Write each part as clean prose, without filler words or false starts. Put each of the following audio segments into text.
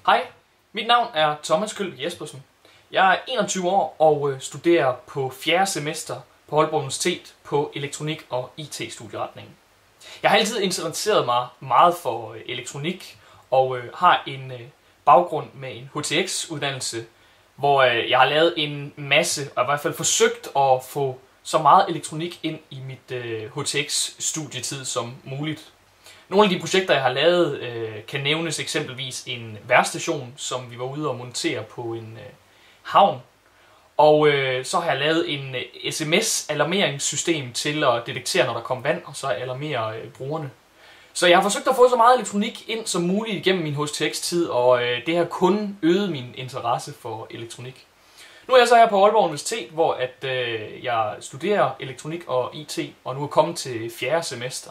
Hej, mit navn er Thomas Kølbæk Jespersen. Jeg er 21 år og studerer på 4. semester på Aalborg Universitet på elektronik- og IT-studieretningen. Jeg har altid interesseret mig meget for elektronik og har en baggrund med en HTX-uddannelse, hvor jeg har lavet en masse, og i hvert fald forsøgt at få så meget elektronik ind i mit HTX-studietid som muligt. Nogle af de projekter, jeg har lavet, kan nævnes eksempelvis en vejrstation, som vi var ude og montere på en havn. Og så har jeg lavet en SMS-alarmeringssystem til at detektere, når der kom vand, og så alarmere brugerne. Så jeg har forsøgt at få så meget elektronik ind som muligt igennem min HTX-tid, og det har kun øget min interesse for elektronik. Nu er jeg så her på Aalborg Universitet, hvor jeg studerer elektronik og IT, og nu er kommet til 4. semester.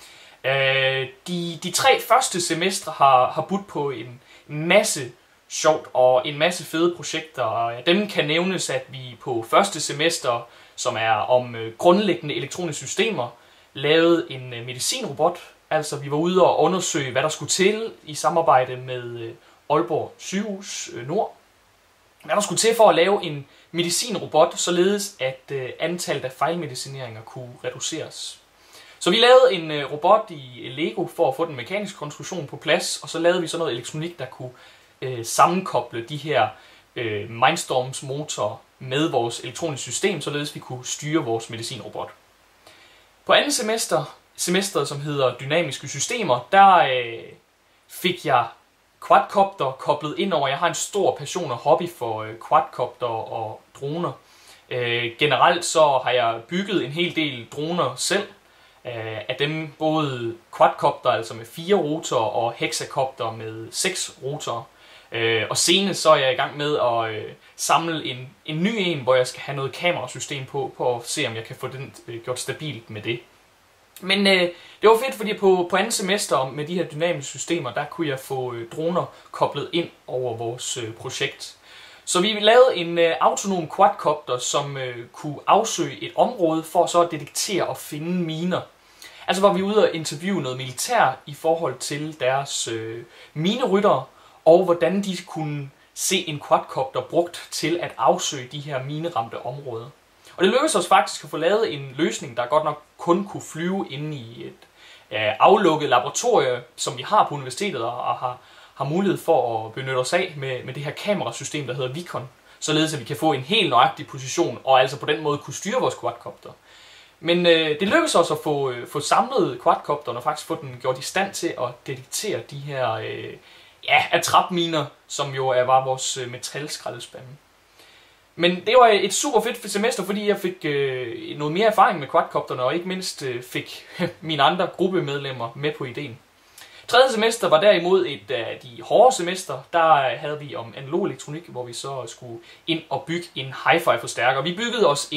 De 3 første semestre har budt på en masse sjovt og en masse fede projekter, og dem kan nævnes, at vi på første semester, som er om grundlæggende elektroniske systemer, lavede en medicinrobot. Altså vi var ude og undersøge, hvad der skulle til i samarbejde med Aalborg Sygehus Nord. Hvad der skulle til for at lave en medicinrobot, således at antallet af fejlmedicineringer kunne reduceres. Så vi lavede en robot i Lego for at få den mekaniske konstruktion på plads, og så lavede vi så noget elektronik, der kunne sammenkoble de her Mindstorms motorer med vores elektroniske system, således vi kunne styre vores medicinrobot. På andet semester, som hedder dynamiske systemer, der fik jeg quadcopter koblet ind over. Jeg har en stor passion og hobby for quadcopter og droner. Generelt så har jeg bygget en hel del droner selv. Af dem både quadcopter, altså med 4 rotorer, og hexacopter med 6 rotorer. Og senest så er jeg i gang med at samle en ny en, hvor jeg skal have noget kamerasystem på at se, om jeg kan få den gjort stabilt med det. Men det var fedt, fordi på andet semester med de her dynamiske systemer, der kunne jeg få droner koblet ind over vores projekt. Så vi lavede en autonom quadcopter, som kunne afsøge et område for så at detektere og finde miner. Altså var vi ude og interviewe noget militær i forhold til deres mineryttere, og hvordan de kunne se en quadcopter brugt til at afsøge de her mineramte områder. Og det lykkedes os faktisk at få lavet en løsning, der godt nok kun kunne flyve inde i et aflukket laboratorium, som vi har på universitetet, og har mulighed for at benytte os af med det her kamerasystem, der hedder Vicon, således at vi kan få en helt nøjagtig position, og altså på den måde kunne styre vores quadcopter. Men det lykkedes os at få samlet quadcopteren og faktisk få den gjort i stand til at detektere de her attrapminer, som jo var vores metalskraldespande. Men det var et super fedt semester, fordi jeg fik noget mere erfaring med quadcopterne, og ikke mindst fik mine andre gruppemedlemmer med på ideen. 3. semester var derimod et af de hårde semester. Der havde vi om analog elektronik, hvor vi så skulle ind og bygge en hi-fi forstærker. Vi byggede os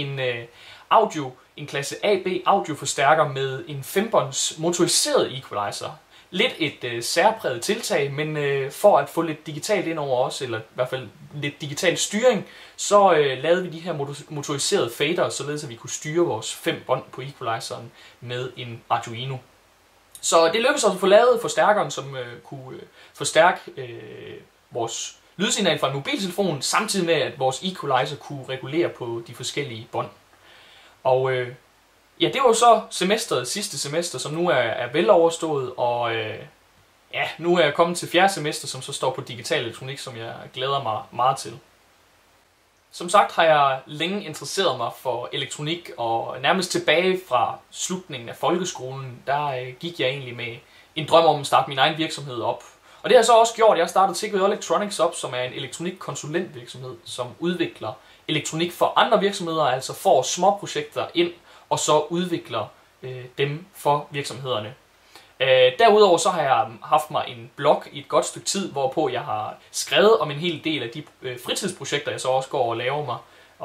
en klasse AB audioforstærker med en 5-bånds motoriseret equalizer. Lidt et særpræget tiltag, men for at få lidt digitalt ind over os, eller i hvert fald lidt digital styring, så lavede vi de her motoriserede fader, således at vi kunne styre vores 5 bånd på equalizeren med en Arduino. Så det lykkedes også at få lavet forstærkeren, som kunne forstærke vores lydsignal fra en mobiltelefon, samtidig med at vores equalizer kunne regulere på de forskellige bånd. Og det var så sidste semester, som nu er vel overstået, og nu er jeg kommet til 4. semester, som så står på digital elektronik, som jeg glæder mig meget til. Som sagt har jeg længe interesseret mig for elektronik, og nærmest tilbage fra slutningen af folkeskolen, der gik jeg egentlig med en drøm om at starte min egen virksomhed op. Og det har jeg så også gjort. Jeg startede TKV Electronics op, som er en elektronikkonsulentvirksomhed, som udvikler elektronik for andre virksomheder, altså får små projekter ind, og så udvikler dem for virksomhederne. Derudover så har jeg haft mig en blog i et godt stykke tid, hvorpå jeg har skrevet om en hel del af de fritidsprojekter, jeg så også går og laver mig.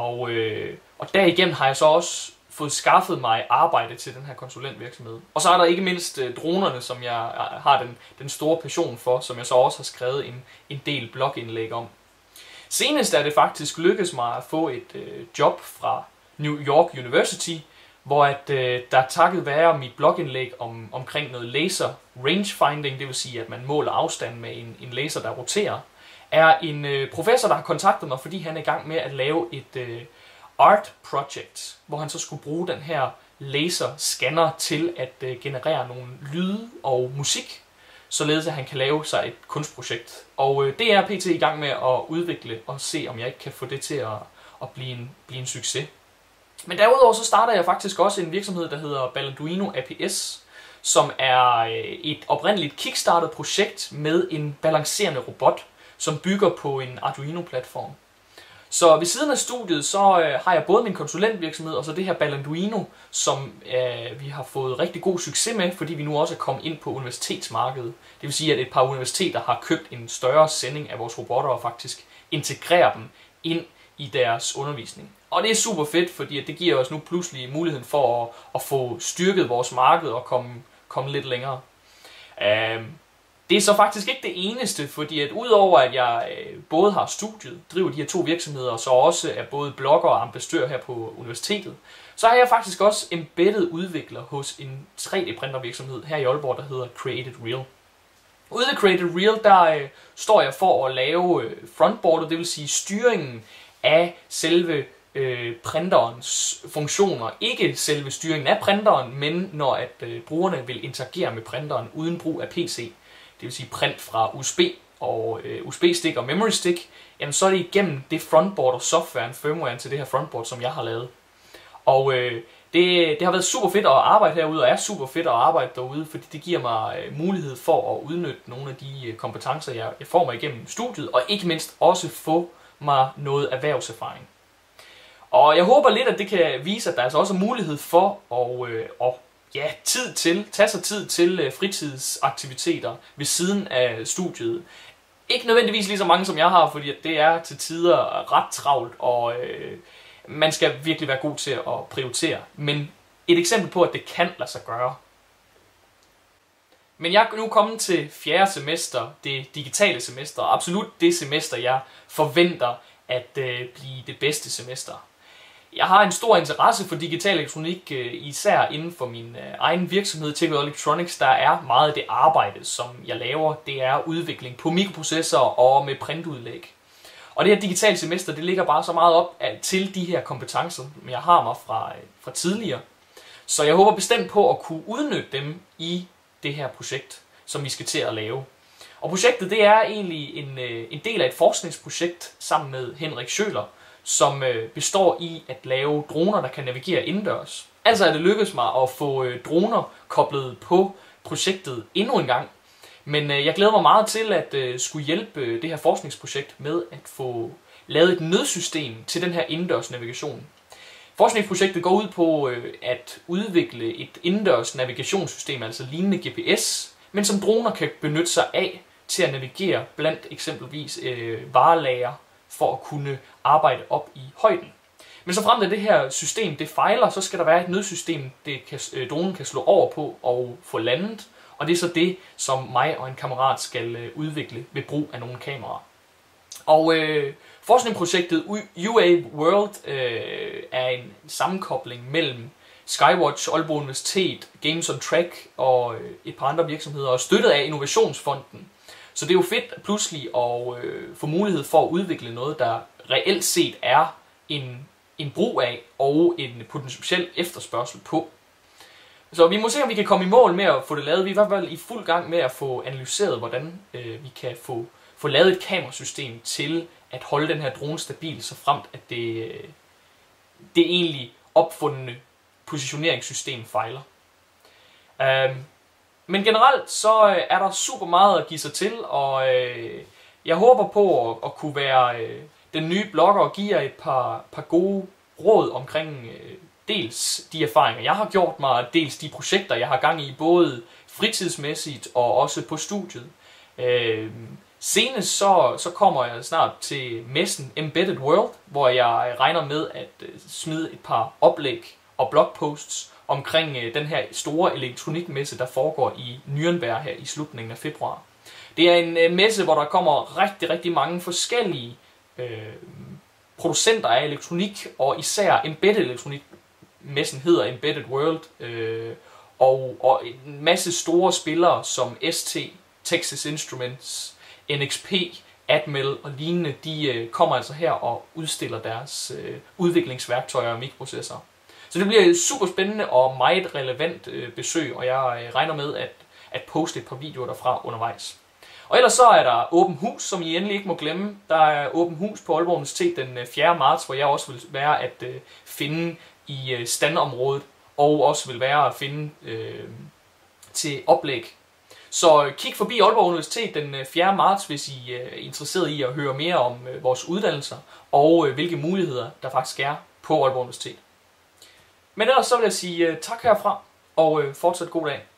Og derigennem har jeg så også fået skaffet mig arbejde til den her konsulentvirksomhed. Og så er der ikke mindst dronerne, som jeg har den store passion for, som jeg så også har skrevet en del blogindlæg om. Senest er det faktisk lykkedes mig at få et job fra New York University, hvor der takket være mit blogindlæg omkring noget laser rangefinding, det vil sige, at man måler afstanden med en laser, der roterer, er en professor, der har kontaktet mig, fordi han er i gang med at lave et art project, hvor han så skulle bruge den her laserscanner til at generere nogle lyde og musik, således at han kan lave sig et kunstprojekt. Og det er PT i gang med at udvikle og se, om jeg ikke kan få det til at blive en succes. Men derudover så starter jeg faktisk også en virksomhed, der hedder Balduino APS, som er et oprindeligt kickstartet projekt med en balancerende robot, som bygger på en Arduino-platform. Så ved siden af studiet, så har jeg både min konsulentvirksomhed og så det her Balduino, som vi har fået rigtig god succes med, fordi vi nu også er kommet ind på universitetsmarkedet. Det vil sige, at et par universiteter har købt en større sending af vores robotter og faktisk integrerer dem ind i deres undervisning. Og det er super fedt, fordi det giver os nu pludselig muligheden for at få styrket vores marked og komme lidt længere. Det er så faktisk ikke det eneste, fordi at udover at jeg både har studiet, driver de her 2 virksomheder, og så også er både blogger og ambassadør her på universitetet, så er jeg faktisk også embedded udvikler hos en 3D-printervirksomhed her i Aalborg, der hedder Created Real. Ude ved Created Real, der står jeg for at lave frontboardet, det vil sige styringen af selve printerens funktioner. Ikke selve styringen af printeren, men når at brugerne vil interagere med printeren uden brug af PC, det vil sige print fra USB og USB-stik og memory stick, jamen så er det igennem det frontboard og softwaren, firmwaren til det her frontboard, som jeg har lavet. Og det har været super fedt at arbejde herude, og er super fedt at arbejde derude, fordi det giver mig mulighed for at udnytte nogle af de kompetencer, jeg får mig igennem studiet, og ikke mindst også få mig noget erhvervserfaring. Og jeg håber lidt, at det kan vise, at der altså også er mulighed for at tage sig tid til fritidsaktiviteter ved siden af studiet. Ikke nødvendigvis lige så mange som jeg har, fordi det er til tider ret travlt, og man skal virkelig være god til at prioritere. Men et eksempel på, at det kan lade sig gøre. Men jeg er nu kommet til 4. semester, det digitale semester, og absolut det semester, jeg forventer at blive det bedste semester. Jeg har en stor interesse for digital elektronik, især inden for min egen virksomhed, TK Electronics. Der er meget af det arbejde, som jeg laver, det er udvikling på mikroprocessorer og med printudlæg. Og det her digitale semester, det ligger bare så meget op til de her kompetencer, som jeg har mig fra tidligere. Så jeg håber bestemt på at kunne udnytte dem i det her projekt, som vi skal til at lave. Og projektet, det er egentlig en del af et forskningsprojekt sammen med Henrik Schøler, som består i at lave droner, der kan navigere indendørs. Altså er det lykkedes mig at få droner koblet på projektet endnu en gang. Men jeg glæder mig meget til at skulle hjælpe det her forskningsprojekt med at få lavet et nødsystem til den her indendørs navigation. Forskningsprojektet går ud på at udvikle et indendørs navigationssystem, altså lignende GPS, men som droner kan benytte sig af til at navigere blandt eksempelvis varelager for at kunne arbejde op i højden. Men så frem til det her system det fejler, så skal der være et nødsystem, dronen kan slå over på og få landet. Og det er så det, som mig og en kammerat skal udvikle ved brug af nogle kameraer. Og forskningsprojektet UA World er en sammenkobling mellem Skywatch, Aalborg Universitet, Games on Track og et par andre virksomheder, og støttet af Innovationsfonden. Så det er jo fedt pludselig at få mulighed for at udvikle noget, der reelt set er en brug af og en potentiel efterspørgsel på. Så vi må se, om vi kan komme i mål med at få det lavet. Vi er i hvert fald i fuld gang med at få analyseret, hvordan vi kan få lavet et kamerasystem til at holde den her drone stabil, så fremt at det egentlig opfundne positioneringssystem fejler. Men generelt så er der super meget at give sig til, og jeg håber på at kunne være den nye blogger og give jer et par gode råd omkring dels de erfaringer, jeg har gjort mig, dels de projekter, jeg har gang i, både fritidsmæssigt og også på studiet. Senest så kommer jeg snart til messen Embedded World, hvor jeg regner med at smide et par oplæg og blogposts omkring den her store elektronikmesse, der foregår i Nürnberg her i slutningen af februar. Det er en messe, hvor der kommer rigtig, rigtig mange forskellige producenter af elektronik, og især embedded elektronik. Messen hedder Embedded World, og en masse store spillere som ST, Texas Instruments, NXP, Atmel og lignende, de kommer altså her og udstiller deres udviklingsværktøjer og mikroprocessorer. Så det bliver et super spændende og meget relevant besøg, og jeg regner med at poste et par videoer derfra undervejs. Og ellers så er der åben hus, som I endelig ikke må glemme. Der er åben hus på Aalborg Universitet den 4. marts, hvor jeg også vil være at finde i standområdet, og også vil være at finde til oplæg. Så kig forbi Aalborg Universitet den 4. marts, hvis I er interesseret i at høre mere om vores uddannelser, og hvilke muligheder der faktisk er på Aalborg Universitet. Men ellers så vil jeg sige tak herfra, og fortsat god dag.